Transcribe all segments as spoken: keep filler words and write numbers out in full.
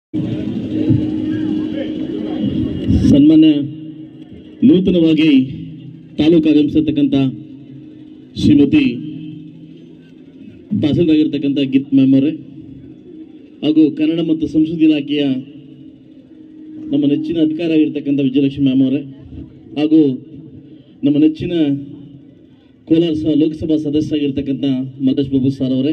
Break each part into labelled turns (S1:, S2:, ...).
S1: ಸನ್ಮಾನ್ಯ ನೂತನವಾಗಿ ತಾಲೂಕು ಆಗಮಿಸಿರ್ತಕ್ಕಂಥ ಶ್ರೀಮತಿ ತಹಸೀಲ್ದಾರ್ ಗೀತ್ ಮ್ಯಾಮ್ ಅವರೇ ಹಾಗೂ ಕನ್ನಡ ಮತ್ತು ಸಂಸ್ಕೃತಿ ಇಲಾಖೆಯ ನಮ್ಮ ನೆಚ್ಚಿನ ಅಧಿಕಾರಿ ಆಗಿರ್ತಕ್ಕಂಥ ವಿಜಯಲಕ್ಷ್ಮಿ ಮ್ಯಾಮ್ ಅವರೇ ಹಾಗೂ ನಮ್ಮ ನೆಚ್ಚಿನ ಕೋಲಾರ ಲೋಕಸಭಾ ಸದಸ್ಯ ಆಗಿರ್ತಕ್ಕಂಥ ಮಲ್ಲೇಶ್ ಬಾಬು ಸರ್ ಅವರೇ,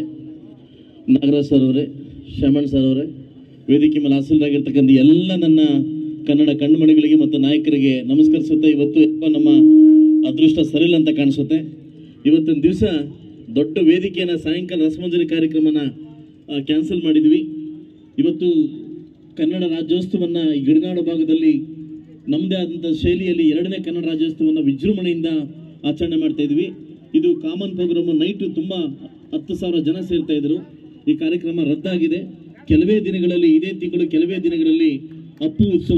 S1: ನಾಗರಾಜ್ ಸರ್ ಅವರೇ, ಶ್ಯಾಮಣ್ಣ ಸರ್ ಅವರೇ, ವೇದಿಕೆ ಮೇಲೆ ಹಾಸನರಾಗಿರ್ತಕ್ಕಂಥ ಎಲ್ಲ ನನ್ನ ಕನ್ನಡ ಕಣ್ಮಣಿಗಳಿಗೆ ಮತ್ತು ನಾಯಕರಿಗೆ ನಮಸ್ಕರಿಸುತ್ತೆ. ಇವತ್ತು ನಮ್ಮ ಅದೃಷ್ಟ ಸರಿಯಿಲ್ಲ ಅಂತ ಕಾಣಿಸುತ್ತೆ. ಇವತ್ತಿನ ದಿವಸ ದೊಡ್ಡ ವೇದಿಕೆಯನ್ನು ಸಾಯಂಕಾಲ ರಸಮಂಜರಿ ಕಾರ್ಯಕ್ರಮನ ಕ್ಯಾನ್ಸಲ್ ಮಾಡಿದ್ವಿ. ಇವತ್ತು ಕನ್ನಡ ರಾಜ್ಯೋತ್ಸವವನ್ನು ಈ ಗಡಿನಾಡು ಭಾಗದಲ್ಲಿ ನಮ್ಮದೇ ಆದಂಥ ಶೈಲಿಯಲ್ಲಿ ಎರಡನೇ ಕನ್ನಡ ರಾಜ್ಯೋತ್ಸವವನ್ನು ವಿಜೃಂಭಣೆಯಿಂದ ಆಚರಣೆ ಮಾಡ್ತಾ ಇದ್ವಿ. ಇದು ಕಾಮನ್ ಪ್ರೋಗ್ರಾಮ್. ನೈಟು ತುಂಬ ಹತ್ತು ಸಾವಿರ ಜನ ಸೇರ್ತಾ ಇದ್ರು. ಈ ಕಾರ್ಯಕ್ರಮ ರದ್ದಾಗಿದೆ. ಕೆಲವೇ ದಿನಗಳಲ್ಲಿ, ಇದೇ ತಿಂಗಳು ಕೆಲವೇ ದಿನಗಳಲ್ಲಿ ಅಪ್ಪು ಉತ್ಸವ,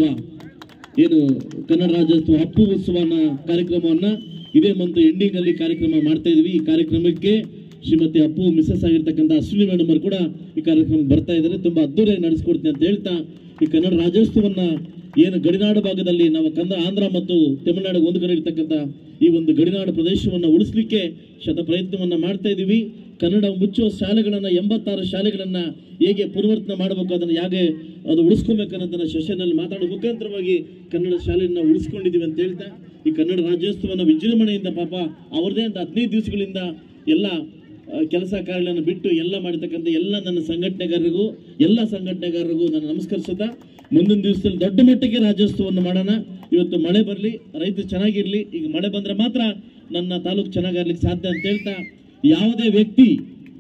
S1: ಏನು ಕನ್ನಡ ರಾಜ್ಯೋತ್ಸವ ಅಪ್ಪು ಉತ್ಸವನ ಕಾರ್ಯಕ್ರಮವನ್ನು ಇದೇ ಮಂತ್ ಎಂಡಿಂಗ್ ಅಲ್ಲಿ ಕಾರ್ಯಕ್ರಮ ಮಾಡ್ತಾ ಇದ್ವಿ. ಈ ಕಾರ್ಯಕ್ರಮಕ್ಕೆ ಶ್ರೀಮತಿ ಅಪ್ಪು ಮಿಸಸ್ ಆಗಿರ್ತಕ್ಕಂಥ ಅಶ್ವಿನಿ ಮೇಡಮ್ ಅವರು ಕೂಡ ಈ ಕಾರ್ಯಕ್ರಮ ಬರ್ತಾ ಇದ್ದಾರೆ. ತುಂಬಾ ಅದ್ದೂರಿಯಾಗಿ ನಡೆಸ್ಕೊಡ್ತೀನಿ ಅಂತ ಹೇಳ್ತಾ, ಈ ಕನ್ನಡ ರಾಜ್ಯೋತ್ಸವನ್ನ ಏನು ಗಡಿನಾಡು ಭಾಗದಲ್ಲಿ ನಾವು ಕಂದ ಆಂಧ್ರ ಮತ್ತು ತಮಿಳುನಾಡು ಒಂದು ಕಡೆ ಇರ್ತಕ್ಕಂಥ ಈ ಒಂದು ಗಡಿನಾಡು ಪ್ರದೇಶವನ್ನು ಉಳಿಸ್ಲಿಕ್ಕೆ ಶತ ಪ್ರಯತ್ನವನ್ನ ಮಾಡ್ತಾ ಇದ್ದೀವಿ. ಕನ್ನಡ ಮುಚ್ಚುವ ಶಾಲೆಗಳನ್ನ, ಎಂಬತ್ತಾರು ಶಾಲೆಗಳನ್ನ ಹೇಗೆ ಪುನರ್ವರ್ತನೆ ಮಾಡಬೇಕು, ಅದನ್ನು ಹೇಗೆ ಅದು ಉಳಿಸ್ಕೊಬೇಕನ್ನೋದನ್ನ ಸೆಷನ್ನಲ್ಲಿ ಮಾತಾಡೋ ಮುಖಾಂತರವಾಗಿ ಕನ್ನಡ ಶಾಲೆಯನ್ನ ಉಳಿಸ್ಕೊಂಡಿದ್ದೀವಿ ಅಂತ ಹೇಳ್ತಾ, ಈ ಕನ್ನಡ ರಾಜ್ಯೋತ್ಸವನ ವಿಜೃಂಭಣೆಯಿಂದ ಪಾಪ ಅವ್ರದೇ ಅಂತ ಹದಿನೈದು ದಿವಸಗಳಿಂದ ಎಲ್ಲ ಕೆಲಸ ಕಾರ್ಯಗಳನ್ನು ಬಿಟ್ಟು ಎಲ್ಲ ಮಾಡಿರ್ತಕ್ಕಂಥ ಎಲ್ಲ ನನ್ನ ಸಂಘಟನೆಗಾರರಿಗೂ ಎಲ್ಲ ಸಂಘಟನೆಗಾರರಿಗೂ ನಾನು ನಮಸ್ಕರಿಸುತ್ತಾ, ಮುಂದಿನ ದಿವಸದಲ್ಲಿ ದೊಡ್ಡ ಮಟ್ಟಿಗೆ ರಾಜ್ಯೋತ್ಸವವನ್ನು ಮಾಡೋಣ. ಇವತ್ತು ಮಳೆ ಬರಲಿ, ರೈತರು ಚೆನ್ನಾಗಿರ್ಲಿ. ಈಗ ಮಳೆ ಬಂದ್ರೆ ಮಾತ್ರ ನನ್ನ ತಾಲೂಕು ಚೆನ್ನಾಗಾಗ್ಲಿಕ್ಕೆ ಸಾಧ್ಯ ಅಂತ ಹೇಳ್ತಾ, ಯಾವುದೇ ವ್ಯಕ್ತಿ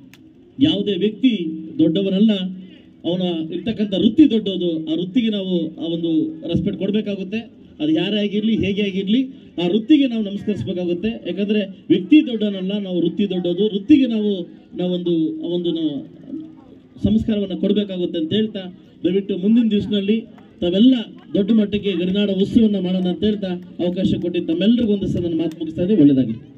S1: ಯಾವುದೇ ವ್ಯಕ್ತಿ ದೊಡ್ಡವರಲ್ಲ, ಅವನ ಇರ್ತಕ್ಕಂಥ ವೃತ್ತಿ ದೊಡ್ಡದು. ಆ ವೃತ್ತಿಗೆ ನಾವು ಆ ಒಂದು ರೆಸ್ಪೆಕ್ಟ್ ಕೊಡಬೇಕಾಗುತ್ತೆ. ಅದು ಯಾರೇ ಆಗಿರ್ಲಿ, ಹೇಗೆ ಆಗಿರ್ಲಿ, ಆ ವೃತ್ತಿಗೆ ನಾವು ನಮಸ್ಕರಿಸಬೇಕಾಗುತ್ತೆ. ಯಾಕಂದ್ರೆ ವ್ಯಕ್ತಿ ದೊಡ್ಡನಲ್ಲ, ನಾವು ವೃತ್ತಿ ದೊಡ್ಡದು. ವೃತ್ತಿಗೆ ನಾವು ನಾವೊಂದು ಒಂದು ಸಂಸ್ಕಾರವನ್ನು ಕೊಡಬೇಕಾಗುತ್ತೆ ಅಂತ ಹೇಳ್ತಾ, ದಯವಿಟ್ಟು ಮುಂದಿನ ದಿವಸದಲ್ಲಿ ತಾವೆಲ್ಲ ದೊಡ್ಡ ಮಟ್ಟಿಗೆ ಗಡಿನಾಡ ಉತ್ಸವವನ್ನು ಮಾಡೋಣ ಅಂತ ಹೇಳ್ತಾ ಅವಕಾಶ ಕೊಟ್ಟಿದ್ದು ತಮ್ಮೆಲ್ಲರಿಗೂ ಒಂದು ಸಲ ನನ್ನ ಮಾತು ಮುಗಿಸ್ತಾ ಇದೆ. ಒಳ್ಳೆಯದಾಗಲಿ.